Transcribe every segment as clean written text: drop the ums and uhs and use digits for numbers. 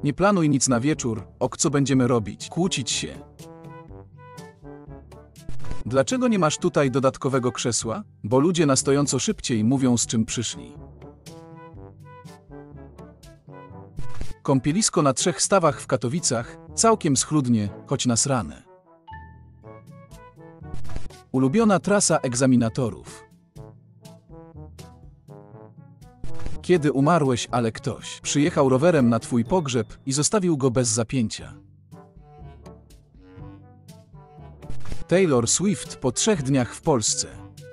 Nie planuj nic na wieczór, co będziemy robić? Kłócić się. Dlaczego nie masz tutaj dodatkowego krzesła? Bo ludzie na stojąco szybciej mówią, z czym przyszli. Kąpielisko na 3 stawach w Katowicach, całkiem schludnie, choć nasrane. Ulubiona trasa egzaminatorów. Kiedy umarłeś, ale ktoś przyjechał rowerem na twój pogrzeb i zostawił go bez zapięcia. Taylor Swift po 3 dniach w Polsce.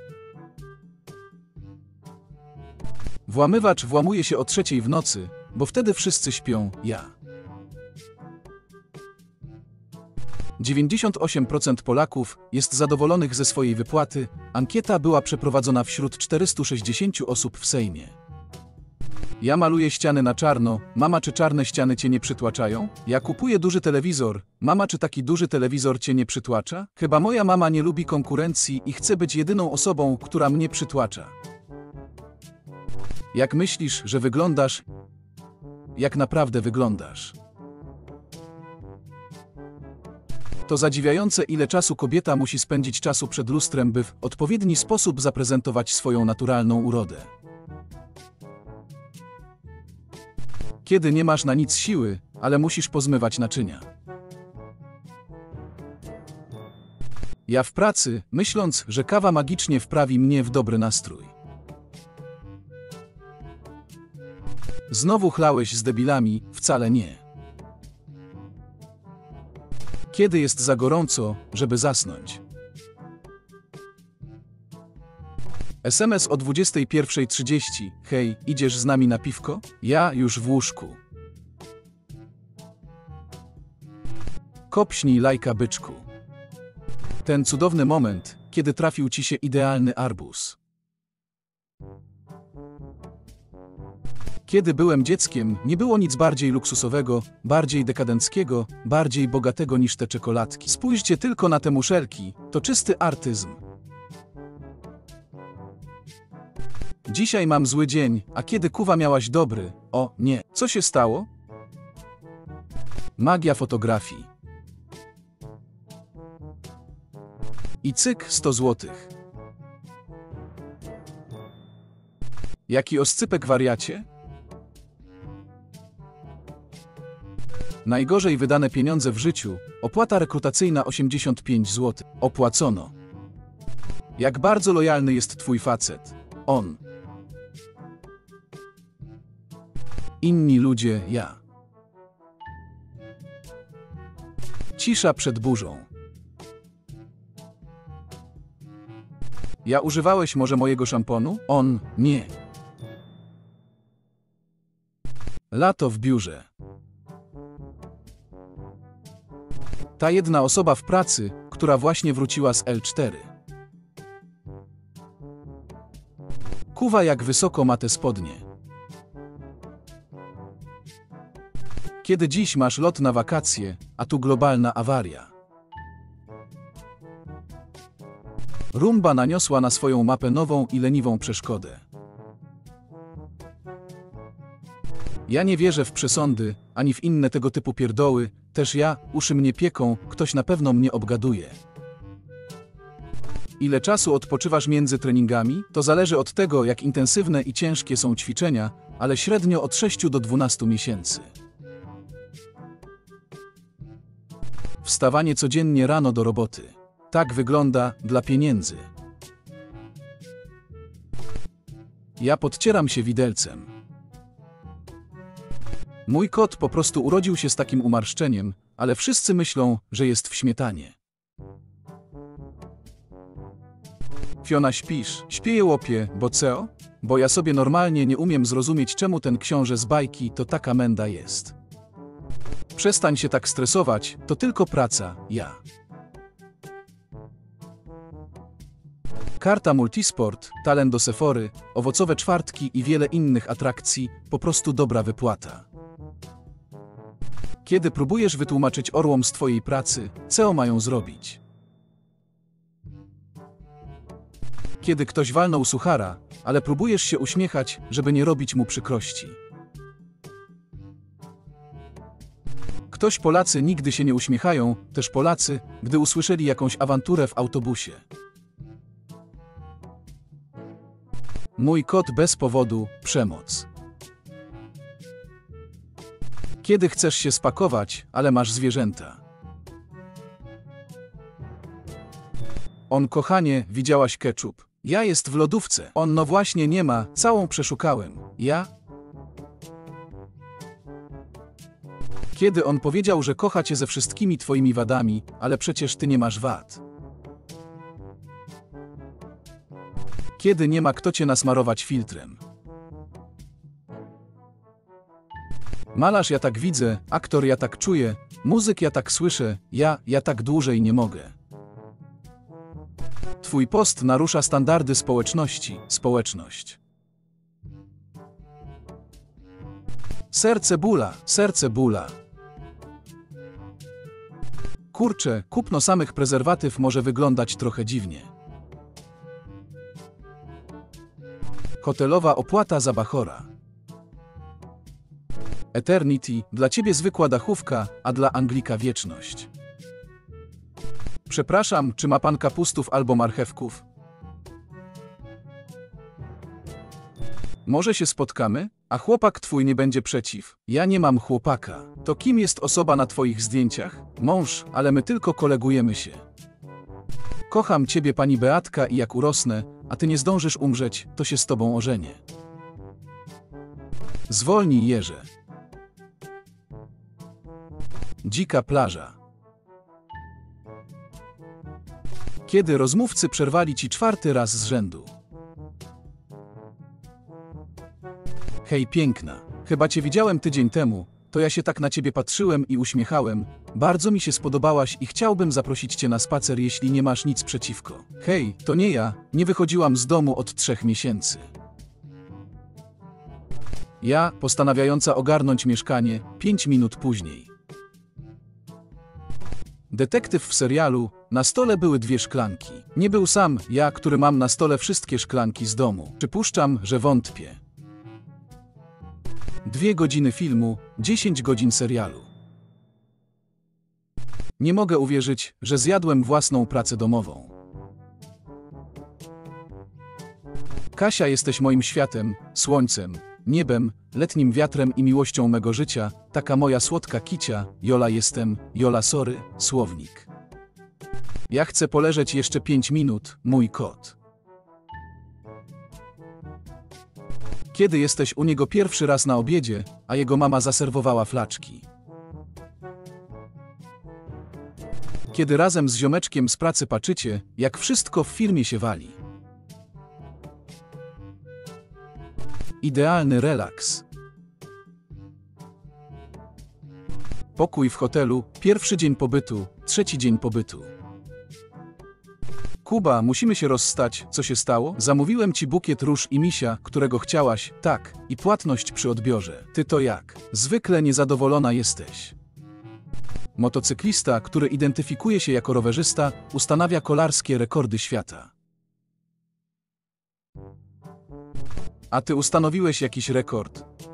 Włamywacz włamuje się o 3 w nocy, bo wtedy wszyscy śpią, ja. 98% Polaków jest zadowolonych ze swojej wypłaty. Ankieta była przeprowadzona wśród 460 osób w Sejmie. Ja maluję ściany na czarno. Mama, czy czarne ściany cię nie przytłaczają? Ja kupuję duży telewizor. Mama, czy taki duży telewizor cię nie przytłacza? Chyba moja mama nie lubi konkurencji i chce być jedyną osobą, która mnie przytłacza. Jak myślisz, że wyglądasz? Jak naprawdę wyglądasz? To zadziwiające, ile czasu kobieta musi spędzić czasu przed lustrem, by w odpowiedni sposób zaprezentować swoją naturalną urodę. Kiedy nie masz na nic siły, ale musisz pozmywać naczynia. Ja w pracy, myśląc, że kawa magicznie wprawi mnie w dobry nastrój. Znowu chlałeś z debilami? Wcale nie. Kiedy jest za gorąco, żeby zasnąć? SMS o 21:30. Hej, idziesz z nami na piwko? Ja już w łóżku. Kopśnij lajka, byczku. Ten cudowny moment, kiedy trafił ci się idealny arbuz. Kiedy byłem dzieckiem, nie było nic bardziej luksusowego, bardziej dekadenckiego, bardziej bogatego niż te czekoladki. Spójrzcie tylko na te muszelki, to czysty artyzm. Dzisiaj mam zły dzień, a kiedy kuwa miałaś dobry? O, nie. Co się stało? Magia fotografii. I cyk, 100 złotych. Jaki oscypek, wariacie? Najgorzej wydane pieniądze w życiu. Opłata rekrutacyjna 85 zł. Opłacono. Jak bardzo lojalny jest twój facet. On. Inni ludzie, ja. Cisza przed burzą. Ja używałeś może mojego szamponu? On, nie. Lato w biurze. Ta jedna osoba w pracy, która właśnie wróciła z L4. Kuwa, jak wysoko ma te spodnie. Kiedy dziś masz lot na wakacje, a tu globalna awaria. Rumba naniosła na swoją mapę nową i leniwą przeszkodę. Ja nie wierzę w przesądy, ani w inne tego typu pierdoły, też ja, uszy mnie pieką, ktoś na pewno mnie obgaduje. Ile czasu odpoczywasz między treningami? To zależy od tego, jak intensywne i ciężkie są ćwiczenia, ale średnio od 6 do 12 miesięcy. Wstawanie codziennie rano do roboty. Tak wygląda dla pieniędzy. Ja podcieram się widelcem. Mój kot po prostu urodził się z takim umarszczeniem, ale wszyscy myślą, że jest w śmietanie. Fiona, śpisz? Śpię, jełopie, bo co? Bo ja sobie normalnie nie umiem zrozumieć, czemu ten książę z bajki to taka menda jest. Przestań się tak stresować, to tylko praca, ja. Karta Multisport, talent do Sephory, owocowe czwartki i wiele innych atrakcji, po prostu dobra wypłata. Kiedy próbujesz wytłumaczyć orłom z twojej pracy, co mają zrobić? Kiedy ktoś walnął suchara, ale próbujesz się uśmiechać, żeby nie robić mu przykrości. Ktoś Polacy nigdy się nie uśmiechają, też Polacy, gdy usłyszeli jakąś awanturę w autobusie. Mój kot bez powodu, przemoc. Kiedy chcesz się spakować, ale masz zwierzęta. On kochanie, widziałaś ketchup. Ja jest w lodówce. On no właśnie nie ma, całą przeszukałem. Ja? Kiedy on powiedział, że kocha cię ze wszystkimi twoimi wadami, ale przecież ty nie masz wad. Kiedy nie ma kto cię nasmarować filtrem. Malarz ja tak widzę, aktor ja tak czuję, muzyk ja tak słyszę, ja tak dłużej nie mogę. Twój post narusza standardy społeczności, społeczność. Serce bóla. Kurczę, kupno samych prezerwatyw może wyglądać trochę dziwnie. Hotelowa opłata za bachora. Eternity, dla ciebie zwykła dachówka, a dla Anglika wieczność. Przepraszam, czy ma pan kapustów albo marchewków? Może się spotkamy? A chłopak twój nie będzie przeciw. Ja nie mam chłopaka. To kim jest osoba na twoich zdjęciach? Mąż, ale my tylko kolegujemy się. Kocham ciebie pani Beatka i jak urosnę, a ty nie zdążysz umrzeć, to się z tobą ożenię. Zwolnij jeże. Dzika plaża. Kiedy rozmówcy przerwali ci 4. raz z rzędu. Hej piękna, chyba cię widziałem tydzień temu, to ja się tak na ciebie patrzyłem i uśmiechałem, bardzo mi się spodobałaś i chciałbym zaprosić cię na spacer, jeśli nie masz nic przeciwko. Hej, to nie ja, nie wychodziłam z domu od 3 miesięcy. Ja, postanawiająca ogarnąć mieszkanie, 5 minut później. Detektyw w serialu, na stole były 2 szklanki. Nie był sam ja, który mam na stole wszystkie szklanki z domu. Przypuszczam, że wątpię. 2 godziny filmu, 10 godzin serialu. Nie mogę uwierzyć, że zjadłem własną pracę domową. Kasia, jesteś moim światem, słońcem, niebem, letnim wiatrem i miłością mego życia, taka moja słodka kicia, Jola jestem, Jola sorry, słownik. Ja chcę poleżeć jeszcze 5 minut, mój kot. Kiedy jesteś u niego pierwszy raz na obiedzie, a jego mama zaserwowała flaczki. Kiedy razem z ziomeczkiem z pracy patrzycie, jak wszystko w firmie się wali. Idealny relaks. Pokój w hotelu, 1. dzień pobytu, 3. dzień pobytu. Kuba, musimy się rozstać, co się stało? Zamówiłem ci bukiet róż i misia, którego chciałaś, tak, i płatność przy odbiorze. Ty to jak? Zwykle niezadowolona jesteś. Motocyklista, który identyfikuje się jako rowerzysta, ustanawia kolarskie rekordy świata. A ty ustanowiłeś jakiś rekord?